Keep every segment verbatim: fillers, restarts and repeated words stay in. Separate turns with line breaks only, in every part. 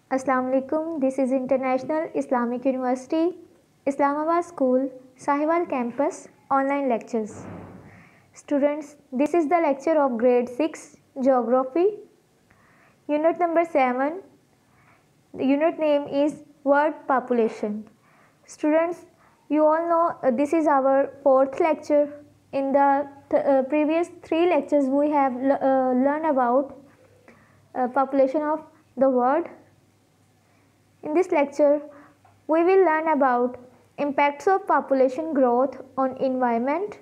अस्सलाम वालेकुम. This is International Islamic University, Islamabad School, Sahiwal Campus, online lectures. Students, this is the lecture of grade six, Geography, unit number seven. The unit name is World Population. Students, you all know uh, this is our fourth lecture. In the th uh, previous three lectures, we have uh, learned about uh, population of the world. In this lecture, we will learn about impacts of population growth on environment,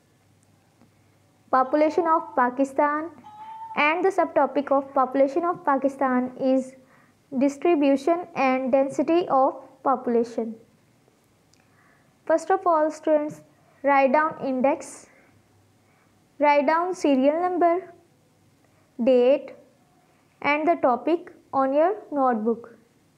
population of Pakistan, and the subtopic of population of Pakistan is distribution and density of population. First of all, students, write down index, write down serial number, date, and the topic on your notebook.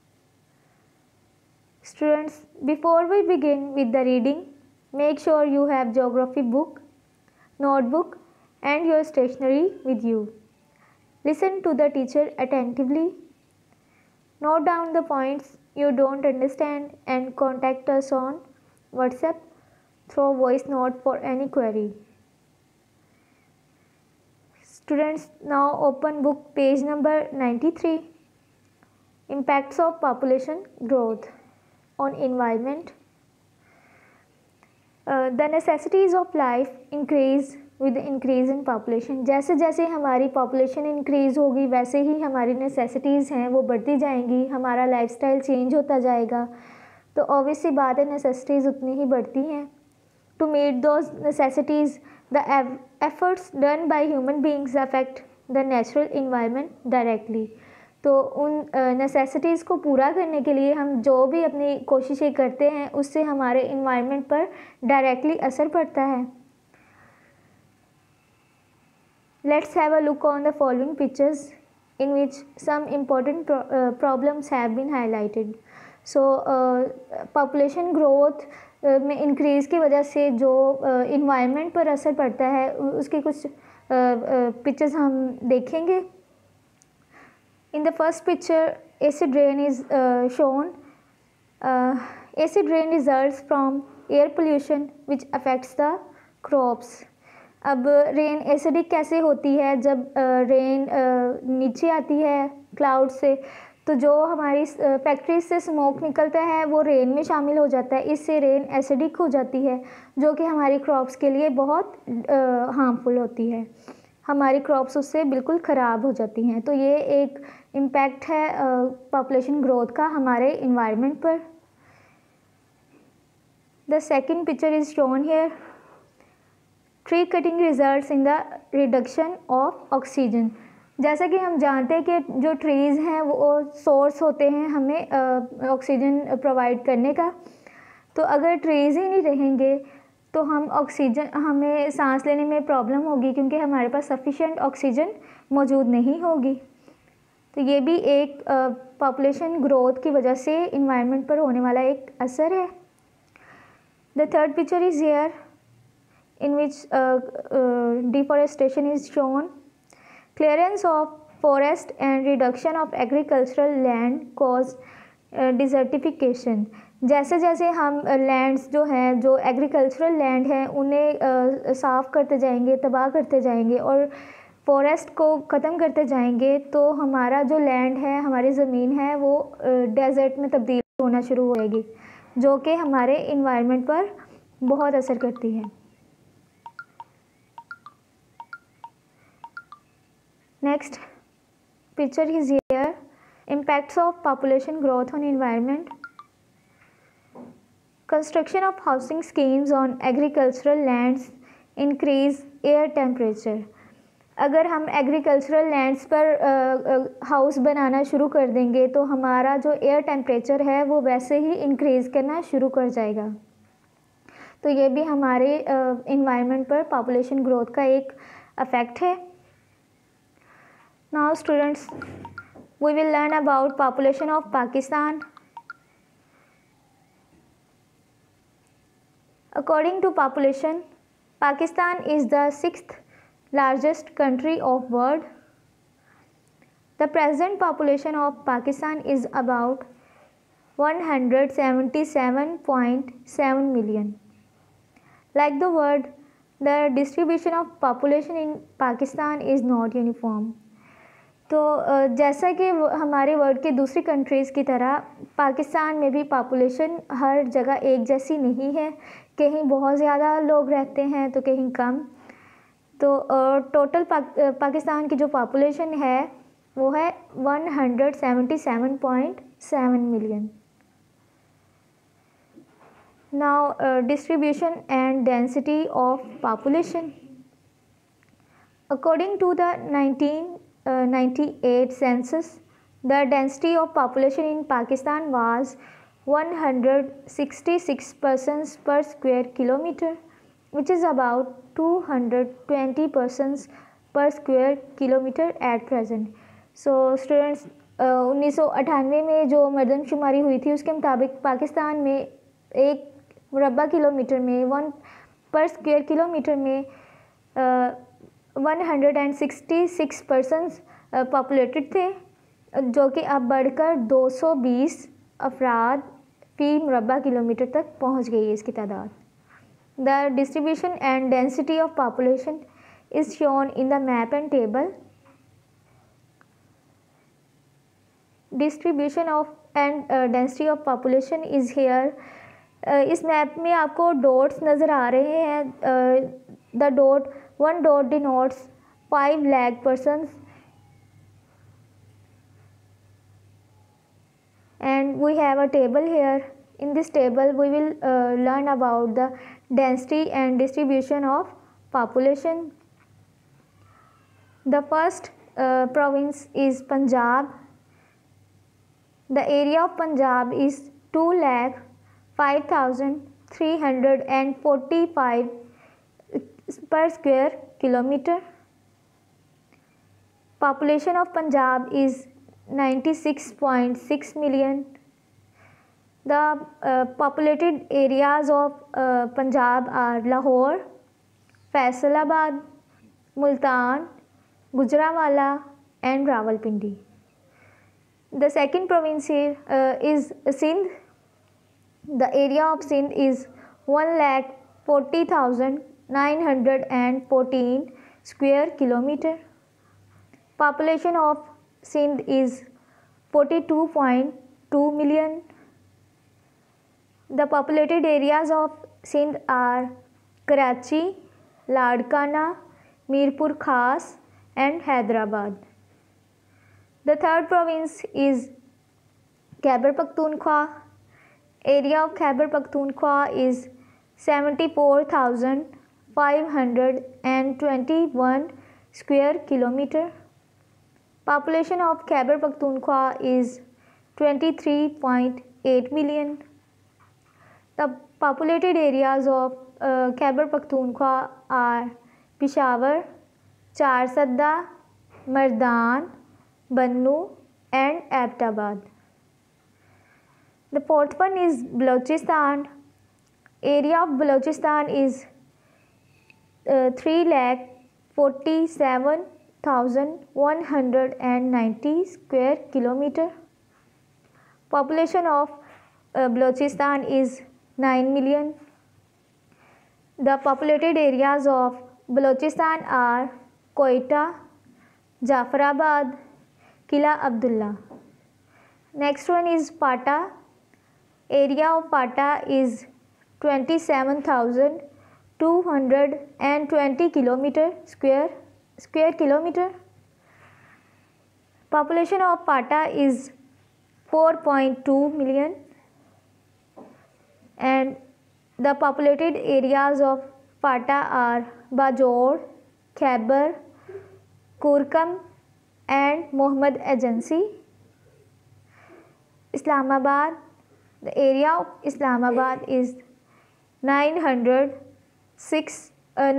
Students, before we begin with the reading, make sure you have geography book, notebook, and your stationery with you. Listen to the teacher attentively. Note down the points you don't understand and contact us on WhatsApp through voice note for any query. Students, now open book page number ninety-three. Impacts of population growth on environment. Uh, the necessities of life increase with the increase in population. जैसे जैसे हमारी population increase होगी वैसे ही हमारी necessities हैं वो बढ़ती जाएंगी, हमारा lifestyle change होता जाएगा, तो obvious सी बात है necessities उतनी ही बढ़ती हैं. To meet those necessities, the efforts done by human beings affect the natural environment directly. तो उन नेसेसिटीज़ को पूरा करने के लिए हम जो भी अपनी कोशिशें करते हैं उससे हमारे इन्वायरमेंट पर डायरेक्टली असर पड़ता है. Let's have a look on the following pictures in which some important problems have been highlighted. So population growth में इंक्रीज़ की वजह से जो इन्वायरमेंट uh, पर असर पड़ता है उसके कुछ पिक्चर्स uh, uh, हम देखेंगे. In the first picture, acid rain is uh, shown. Uh, acid rain results from air pollution which affects the crops. अब रेन एसिडिक कैसे होती है? जब रेन uh, uh, नीचे आती है क्लाउड से तो जो हमारी फैक्ट्री से स्मोक निकलता है वो रेन में शामिल हो जाता है. इससे रेन एसिडिक हो जाती है जो कि हमारी क्रॉप्स के लिए बहुत हार्मफुल uh, होती है. हमारी क्रॉप्स उससे बिल्कुल ख़राब हो जाती हैं. तो ये एक इम्पैक्ट है पॉपुलेशन ग्रोथ का हमारे इन्वायरमेंट पर. The second picture is shown here. Tree cutting results in the reduction of oxygen. जैसा कि हम जानते हैं कि जो ट्रीज़ हैं वो सोर्स होते हैं हमें ऑक्सीजन प्रोवाइड करने का. तो अगर ट्रीज़ ही नहीं रहेंगे तो हम ऑक्सीजन हमें सांस लेने में प्रॉब्लम होगी क्योंकि हमारे पास सफिशिएंट ऑक्सीजन मौजूद नहीं होगी. तो ये भी एक पॉपुलेशन uh, ग्रोथ की वजह से इन्वायरमेंट पर होने वाला एक असर है. The third picture is here in which deforestation is shown. Clearance of forest and reduction of agricultural land cause desertification. जैसे जैसे हम लैंड्स uh, जो हैं जो एग्रीकल्चरल लैंड हैं उन्हें uh, साफ़ करते जाएंगे, तबाह करते जाएंगे और फॉरेस्ट को ख़त्म करते जाएंगे तो हमारा जो लैंड है, हमारी ज़मीन है वो डेजर्ट में तब्दील होना शुरू हो जाएगी जो कि हमारे इन्वायरमेंट पर बहुत असर करती है. Next picture is here. Impacts of population growth on environment. Construction of housing schemes on agricultural lands increase air temperature. अगर हम एग्रीकल्चरल लैंड्स पर हाउस uh, बनाना शुरू कर देंगे तो हमारा जो एयर टेम्परेचर है वो वैसे ही इंक्रीज़ करना शुरू कर जाएगा. तो ये भी हमारे इन्वायरमेंट uh, पर पॉपुलेशन ग्रोथ का एक अफेक्ट है. Now students, we will learn about population of Pakistan. According to population, Pakistan is the sixth largest country of world. The present population of Pakistan is about one hundred seventy-seven point seven million. Like the word, the distribution of population in Pakistan is not uniform. तो जैसा कि हमारे world की दूसरी countries की तरह पाकिस्तान में भी पॉपुलेशन हर जगह एक जैसी नहीं है, कहीं बहुत ज़्यादा लोग रहते हैं तो कहीं कम। तो टोटल पाक, पाकिस्तान की जो पॉपुलेशन है वो है one hundred seventy-seven point seven million. Now uh, distribution and density of population. According to the nineteen ninety-eight census, the density of population in Pakistan was one hundred sixty-six persons per square kilometer, which is about two hundred twenty persons per square kilometer at present. So students, उन्नीस सौ अट्ठानवे में जो मरदमशुमारी हुई थी उसके मुताबिक पाकिस्तान में एक मुरबा किलोमीटर में वन पर स्क्वायर किलोमीटर में one hundred and sixty six persons populated थे, जो कि अब बढ़कर दो सौ बीस अफराद फी मुरबा किलोमीटर तक पहुंच गई है इसकी तादाद. The distribution and density of population is shown in the map and table. Distribution of and density of population is here. इस मैप में आपको डॉट्स नज़र आ रहे हैं. The dot one dot denotes five lakh persons and we have a table here. In this table we will uh, learn about the density and distribution of population. The first uh, province is Punjab. The area of Punjab is two lakh five thousand three hundred forty-five per square kilometer. Population of Punjab is ninety-six point six million. The uh, populated areas of uh, Punjab are Lahore, Faisalabad, Multan, Gujranwala and Rawalpindi. The second province here uh, is Sindh. The area of Sindh is one lakh forty thousand nine hundred fourteen square kilometer. Population of Sindh is forty-two point two million. The populated areas of Sindh are Karachi, Ladkana, Mirpur Khas and Hyderabad. The third province is Khyber Pakhtunkhwa. Area of Khyber Pakhtunkhwa is seventy-four thousand five hundred twenty-one square kilometer. Population of Khyber Pakhtunkhwa is twenty-three point eight million. The populated areas of uh, Khyber Pakhtunkhwa are Peshawar, Charsadda, Mardan, Bannu and Abbottabad. The fourth one is Balochistan. Area of Balochistan is uh, three lakh forty-seven thousand one hundred ninety square kilometer. Population of uh, Balochistan is nine million. The populated areas of Balochistan are Quetta, Jafarabad, Qila Abdullah. Next one is Pata. Area of Pata is twenty-seven thousand two hundred twenty kilometer square square kilometer. Population of Pata is four point two million. And the populated areas of Pata are Bajor, Khyber, Kurkam and Muhammad Agency. Islamabad. The area of Islamabad is nine hundred six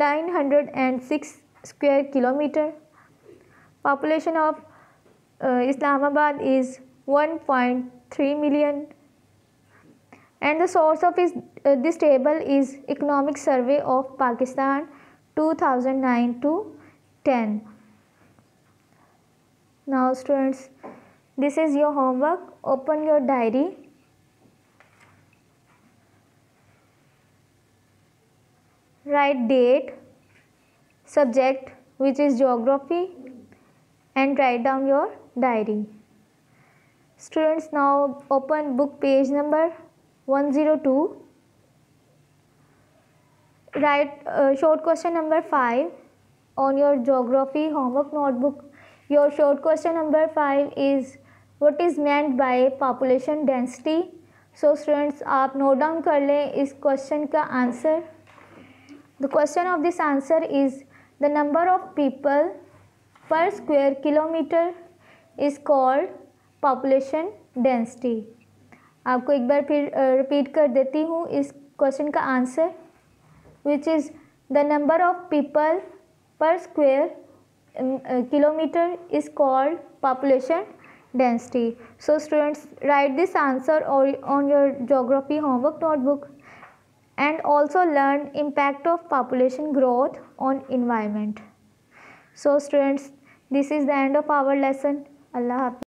square kilometer. Population of uh, Islamabad is one point three million. And the source of is, uh, this table is Economic Survey of Pakistan two thousand nine to ten. Now students, this is your homework. Open your diary. Write date, subject which is geography, and write down your diary. Students, now open book page number one oh two. Write uh, short question number five on your geography homework notebook. Your short question number five is what is meant by population density. So students, आप note down कर लें इस question का answer. The question of this answer is the number of people per square kilometer is called population density. आपको एक बार फिर repeat कर देती हूँ इस क्वेश्चन का answer, which is the number of people per square uh, kilometer is called population density. So students, write this answer or on your geography homework notebook, and also learn impact of population growth on environment. So students, this is the end of our lesson. Allah Hafiz.